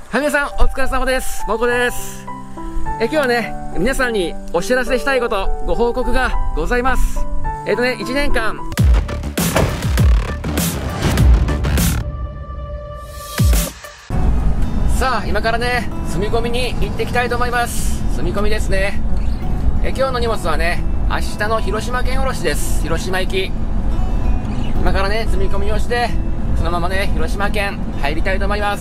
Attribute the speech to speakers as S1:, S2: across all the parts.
S1: はい、皆さんお疲れ様です。もこです。今日はね、皆さんにお知らせしたいこと、ご報告がございます。1年間さあ、今からね、積み込みに行ってきたいと思います。積み込みですね。今日の荷物はね、明日の広島県卸です。広島行き。今からね、積み込みをして、そのままね、広島県入りたいと思います。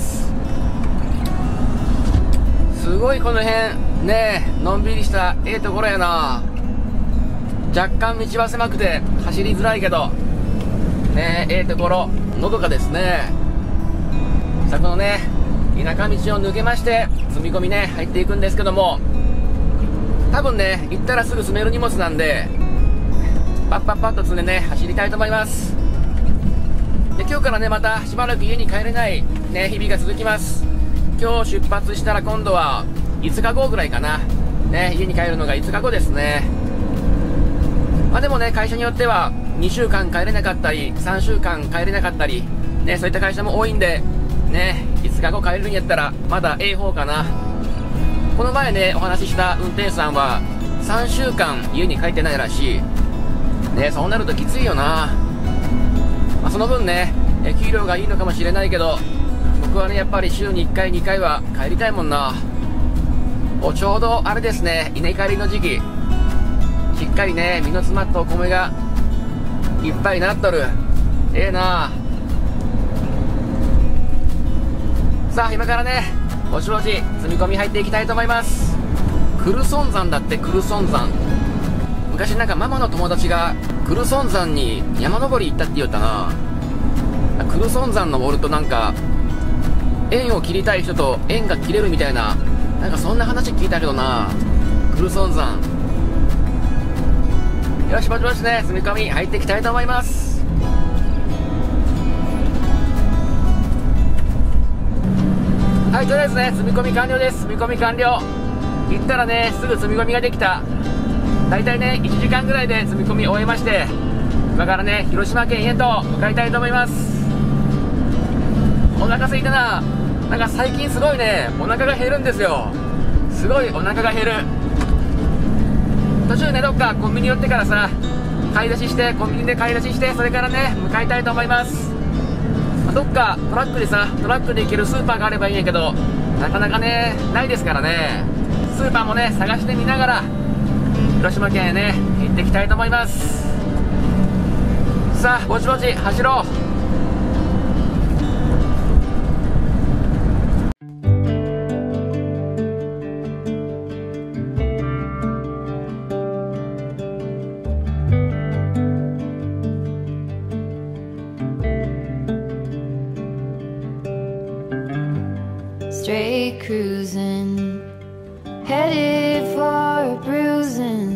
S1: すごいこの辺ね、のんびりしたところやな。若干道は狭くて走りづらいけどね、ところのどかですね。さあ、このね田舎道を抜けまして積み込みね入っていくんですけども、多分ね行ったらすぐ積める荷物なんでパッパッパッと積んでね走りたいと思います。で、今日からねまたしばらく家に帰れないね日々が続きます。今日出発したら今度は5日後ぐらいかなね、家に帰るのが5日後ですね。まあでもね、会社によっては2週間帰れなかったり3週間帰れなかったりね、そういった会社も多いんでね、5日後帰れるんやったらまだ方かな。この前ねお話しした運転手さんは3週間家に帰ってないらしいね。そうなるときついよな。まあ、その分ね給料がいいのかもしれないけど、僕はねやっぱり週に1回2回は帰りたいもんな。ちょうどあれですね、稲刈りの時期、しっかりね実の詰まったお米がいっぱいになっとる。な。さあ、今からねぼちぼち積み込み入っていきたいと思います。クルソン山だって。クルソン山、昔なんかママの友達がクルソン山に山登り行ったって言ったな。クルソン山登るとなんか縁を切りたい人と縁が切れるみたいな、なんかそんな話聞いたけどな。クルソン山、よしぼちぼちね積み込み入っていきたいと思います。はい、とりあえずね積み込み完了です。積み込み完了。行ったらねすぐ積み込みができた。だいたいね1時間ぐらいで積み込み終えまして、今からね広島県へと向かいたいと思います。お腹空いたな。なんか最近すごいねお腹が減るんですよ。すごいお腹が減る。途中ねどっかコンビニ寄ってからさ買い出しして、コンビニで買い出しして、それからね向かいたいと思います。どっかトラックで行けるスーパーがあればいいんやけど、なかなかねないですからね。スーパーもね探してみながら広島県へね行ってきたいと思います。さあ、ぼちぼち走ろう。
S2: Straight cruising, headed for a bruising,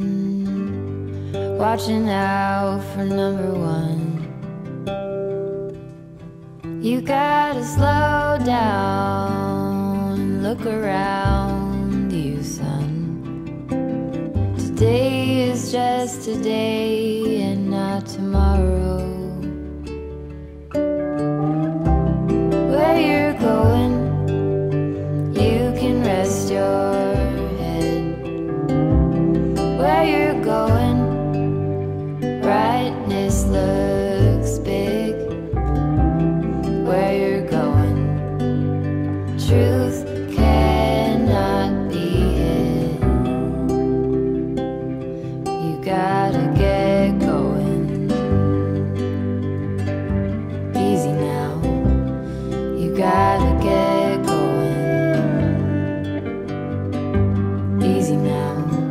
S2: watching out for number one. You gotta slow down and look around you, son. Today is just today and not tomorrow. Where you're going, rest your head. Where you're going, brightness looks big. Where you're going, truth cannot be hid. You gotta get going. Easy now, you gotta get going. Easy now.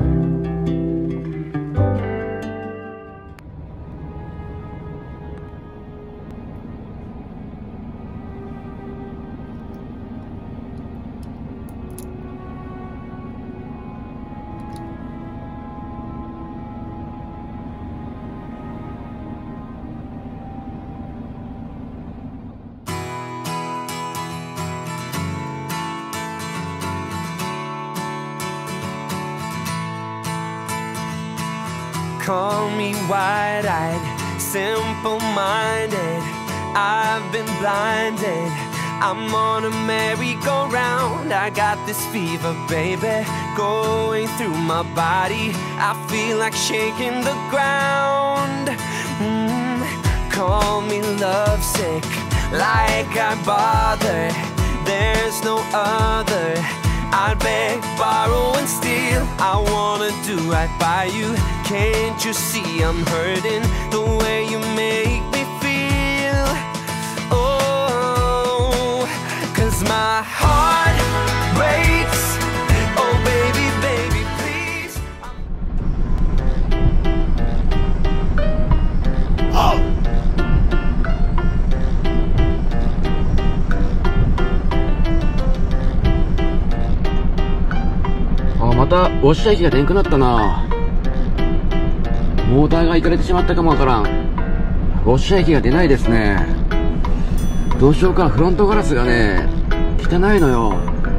S3: Call me wide-eyed, simple-minded. I've been blinded I'm on a merry-go-round. I got this fever, baby, going through my body. I feel like shaking the ground. Call me lovesick, like I bother. There's no other. I'd beg, borrow and steal. I wanna do right by you. Can't you see I'm hurting the way you make me feel? Oh, 'cause my heart breaks. Oh baby, baby, please.
S1: またウォッシャー液が出んくなったな。モーターがいかれてしまったかもわからん。ウォッシャー液が出ないですね。どうしようか。フロントガラスがね汚いのよ。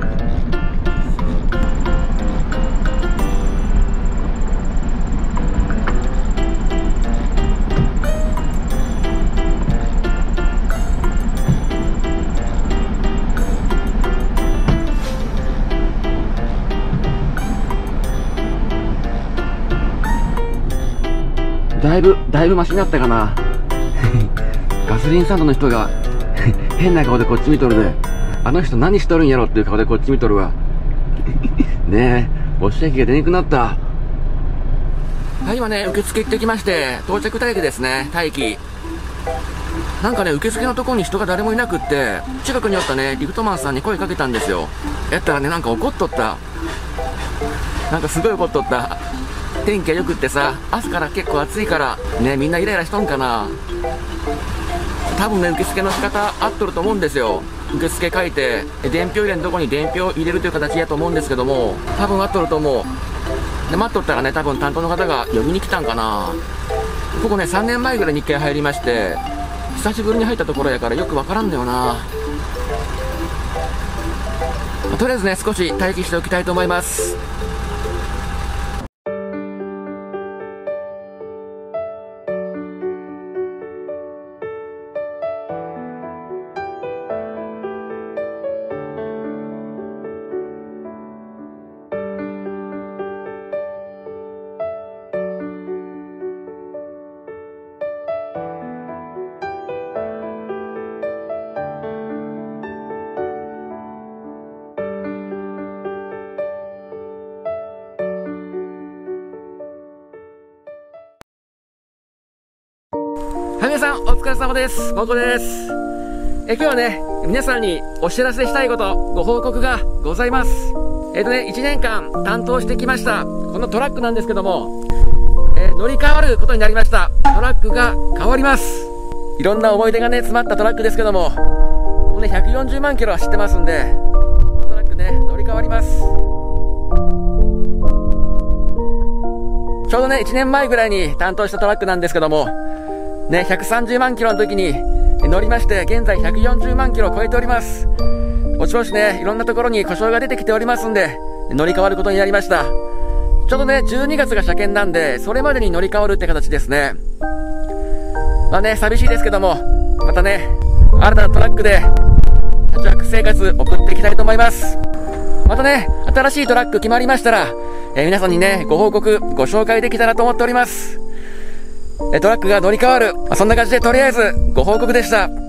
S1: だいぶマシになったかな。ガソリンスタンドの人が変な顔でこっち見とるで、あの人何しとるんやろっていう顔でこっち見とるわ。ねえ、ウォッシャー液が出にくくなった。はい、今ね、受付行ってきまして、到着待機ですね、待機。なんかね、受付のところに人が誰もいなくって、近くにおったね、リフトマンさんに声かけたんですよ。やったらね、なんか怒っとった。なんかすごい怒っとった。天気が良くってさ、朝から結構暑いからね、みんなイライラしとんかな。多分ね、受付の仕方合っとると思うんですよ。受付書いて伝票入れのとこに伝票入れるという形やと思うんですけども、多分合っとると思う。で待っとったらね、多分担当の方が呼びに来たんかな。ここね、3年前ぐらいに1回入りまして、久しぶりに入ったところやからよくわからんだよな。とりあえずね、少し待機しておきたいと思います。はい、皆さんお疲れ様です。もこです。今日はね、皆さんにお知らせしたいこと、ご報告がございます。1年間担当してきましたこのトラックなんですけども、乗り換わることになりました。トラックが変わります。いろんな思い出がね詰まったトラックですけども、もうね140万キロ走ってますんで、トラックね乗り換わります。ちょうどね1年前ぐらいに担当したトラックなんですけどもね、130万キロの時に乗りまして、現在140万キロを超えております。おちぼしね、いろんなところに故障が出てきておりますんで、乗り換わることになりました。ちょうどね、12月が車検なんで、それまでに乗り換わるって形ですね。まあね、寂しいですけども、またね、新たなトラックで、パッチワーク生活送っていきたいと思います。またね、新しいトラック決まりましたら、皆さんにね、ご報告、ご紹介できたらと思っております。トラックが乗り換わる。そんな感じでとりあえずご報告でした。